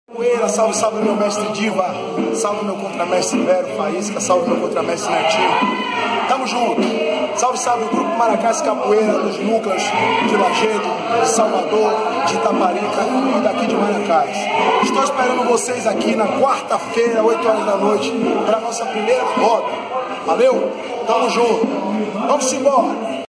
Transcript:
Capoeira, salve, salve meu mestre Diva, salve meu contramestre Vero Faísca, salve meu contramestre Netinho. Tamo junto. Salve, salve o Grupo Maracás Capoeira dos núcleos de Lajedo, de Salvador, de Itaparica e daqui de Maracás. Estou esperando vocês aqui na quarta-feira, 8 horas da noite, para a nossa primeira roda. Valeu? Tamo junto. Vamos embora.